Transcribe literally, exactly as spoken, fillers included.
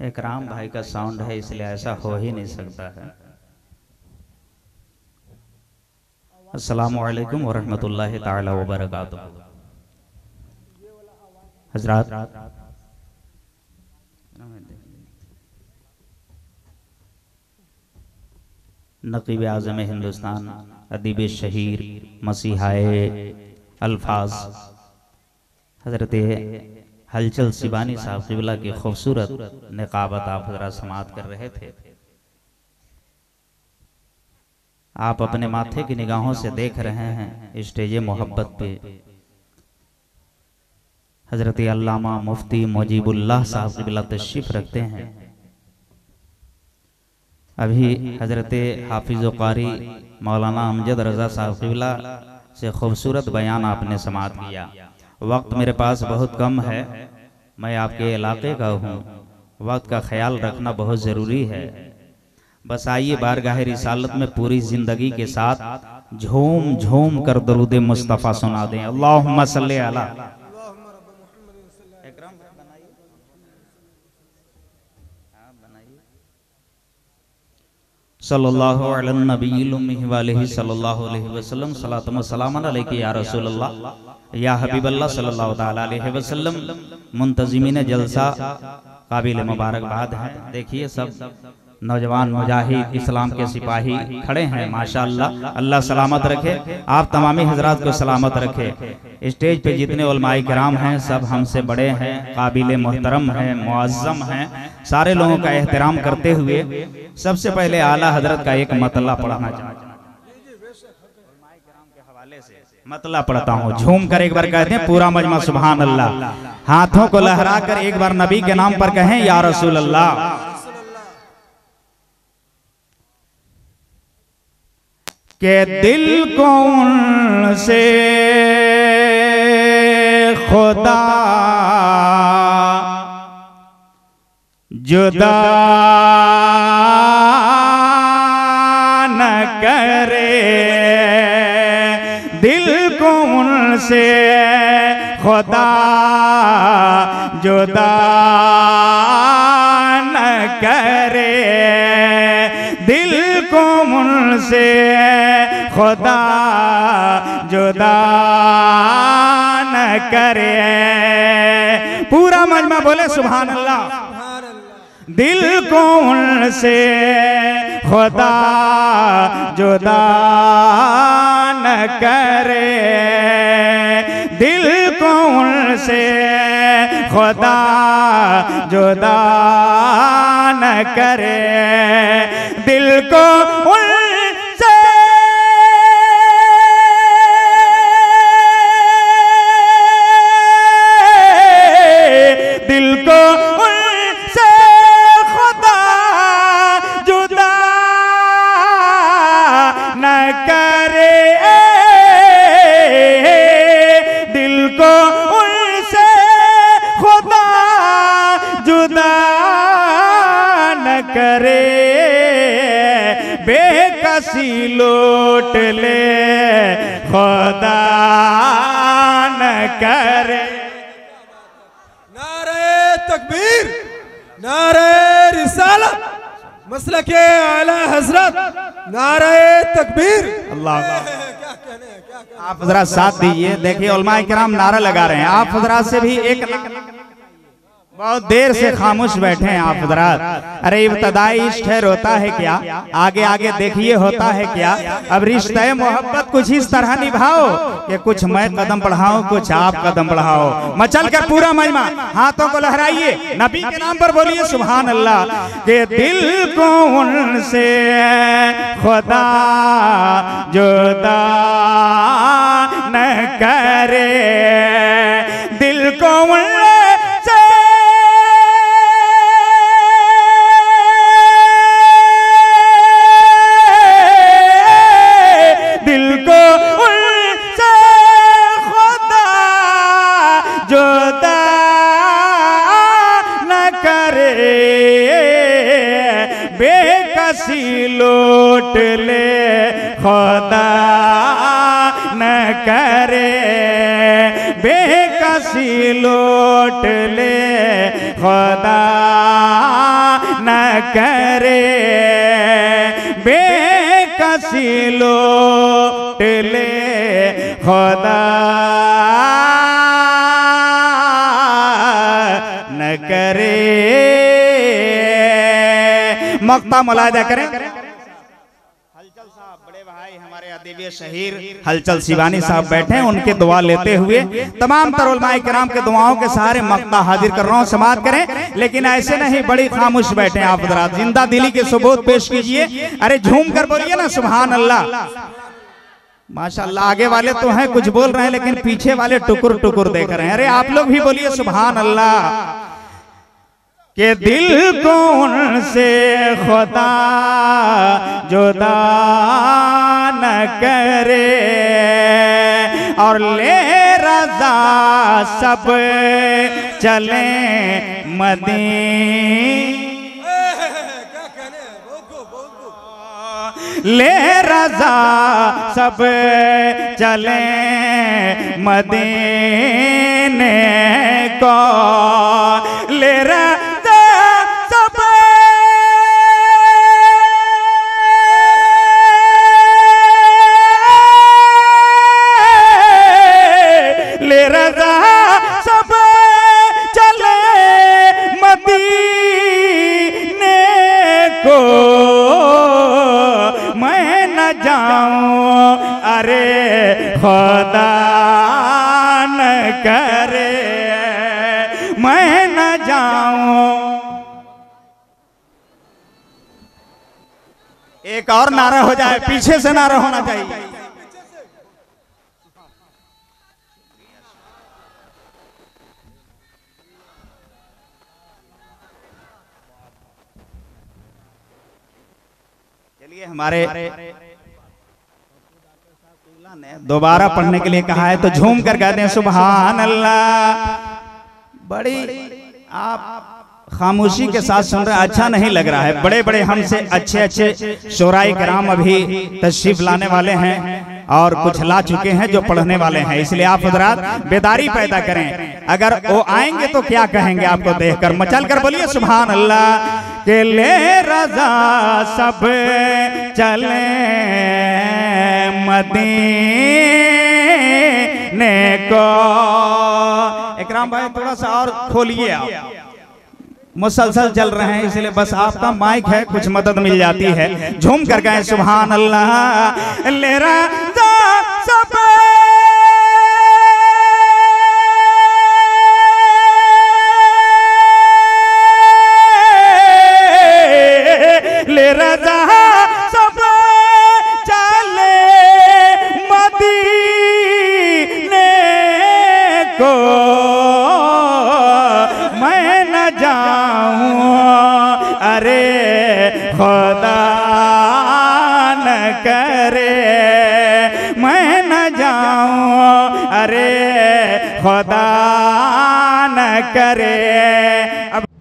इकराम भाई का साउंड है इसलिए ऐसा हो ही नहीं सकता है। अस्सलामु अलैकुम वरहमतुल्लाहि ताला वबरकातुहू। हजरात, नकीब आज़म हिंदुस्तान, अदीब शहीर, मसीहाए अल्फाज हजरत हलचल सिबानी साहब क़िबला की खूबसूरत निकाबत आप हजरा समात कर रहे थे। आप अपने माथे की निगाहों से देख रहे हैं स्टेज मोहब्बत पे हजरत अल्लामा मुफ्ती मुजीबुल्लाह साहब क़िबला तशरीफ रखते हैं। अभी हजरत हाफिज़ कारी मौलाना अमजद रज़ा साहब क़िबला से खूबसूरत बयान आपने समात किया। वक्त मेरे पास बहुत कम है, मैं आपके इलाके का हूँ, वक्त का ख्याल रखना बहुत ज़रूरी है। बस आइए बारगाह रिसालत में पूरी ज़िंदगी के साथ झूम झूम कर दरूद मुस्तफ़ा सुना दें। अल्लाहुम्मा सल्ली अला सल्लल्लाहु अलैहि नबील उम्मी व अलैहि सल्लल्लाहु अलैहि वसल्लम सलातुम व सलामुन अलैका या रसूलल्लाह या हबीबल्लाह सल्लल्लाहु ताला अलैहि वसल्लम। मुंतज़िमीन जलसा काबिल मुबारकबाद है। देखिए सब नौजवान मुजाहिद इस्लाम के सिपाही खड़े हैं माशाअल्लाह। अल्लाह सलामत रखे, आप तमामी हजरात को सलामत रखे। स्टेज पे जितने उलमाए किराम हैं सब हमसे बड़े हैं, काबिल मोहतरम हैं, मुअज़्ज़म हैं। सारे लोगों का एहतराम करते हुए सबसे पहले आला हजरत का एक मतला पढ़ना चाहता हूं। मतला पढ़ता हूँ, झूम कर एक बार कहते हैं पूरा मजमा सुभान अल्लाह। हाथों को लहरा कर एक बार नबी के नाम पर कहें या रसूल अल्लाह। के दिल को उनसे खुदा जुदा न करे, दिल को उनसे खुदा जुदा न करे, दिल को उनसे खुदा जुदा न करे। पूरा मजमा बोले सुभान अल्लाह। दिल को उनसे खुदा जुदा न करे, दिल को उनसे खुदा जुदा न करे, दिल को उनसे दिल को उनसे खुदा जुदा न करे, दिल को उनसे खुदा जुदा न करे, बेकसी लौट ले खुदा न करे। नारे तकबीर, नारे रिसालत, मसलके आला हजरत, नारे तकबीर। अल्लाह क्या कहने हैं, क्या कहने हैं? आप हजरात साथ दीजिए। देखिए उलमाए किराम नारा लगा रहे हैं, आप हजरात से भी एक बहुत देर से खामोश बैठे हैं आप हजरात। अरे इब्तदाई इश्क है रोता है क्या, आगे आगे देखिए होता है क्या। अब रिश्ते मोहब्बत कुछ इस तरह निभाओ कि कुछ मैं कदम बढ़ाऊं कुछ आप कदम बढ़ाओ। मचल कर पूरा मजमा हाथों को लहराइए, नबी के नाम पर बोलिए सुभान अल्लाह। के दिल को उनसे खुदा जुदा न करे, दिल को उनसे बेकसी लौट ले खुदा न करे, बेकसी लौट ले खुदा करे बेकसी लूट ले खुदा न करे। मक्ता मुलाहिदा करें। हलचल साहब बड़े भाई हमारे अदीबे शहीर हलचल शिवानी साहब बैठे हैं, उनके दुआ लेते हुए तमाम तर उलमाए किराम के दुआओं के सहारे मक्ता हाजिर कर रहा हूं, समाप्त करें। लेकिन ऐसे नहीं, बड़ी खामोश बैठे हैं आप हज़रात, जिंदा दिली के सबूत पेश कीजिए। अरे झूम कर बोलिए ना सुभान अल्लाह। माशाअल्लाह, आगे वाले तो हैं कुछ बोल रहे हैं, लेकिन पीछे वाले टुकुर टुकुर देख रहे हैं। अरे आप लोग भी बोलिए सुभान अल्लाह। के दिल को उनसे खुदा जुदा न करे और ले रज़ा सब चले मदीने। ले रज़ा सब चले मदीने को, ले रज़ा सब ले रज़ा सब चले मदीने को, मैं न जाऊं अरे खुदा न करे, मैं न जाऊं। एक और नारा हो जाए, पीछे से नारा होना चाहिए। चलिए, हमारे ने दोबारा पढ़ने के लिए कहा है तो झूम कर कहते हैं सुभान अल्लाह। बड़ी आप खामोशी के साथ सुन रहे हैं, अच्छा नहीं लग रहा है। बड़े बड़े हमसे अच्छे अच्छे शोराई कराम अभी तशरीफ लाने वाले हैं और कुछ ला चुके हैं जो पढ़ने वाले हैं, इसलिए आप हज़रात बेदारी पैदा करें। अगर वो आएंगे तो क्या कहेंगे आपको देखकर, मचल कर बोलिए सुभान अल्लाह। के ले रज़ा सब चले मदीने को। इकराम भाई थोड़ा सा और खोलिए, आप मुसलसल चल रहे हैं इसलिए बस आपका माइक है, कुछ मदद मिल जाती है। झूम कर गए सुभान अल्लाह। ले रज़ा सब ले रज़ा सब चले मदीने को, मैं न जाऊं अरे खुदा न करे, मैं न जाऊं अरे खुदा न करे। अब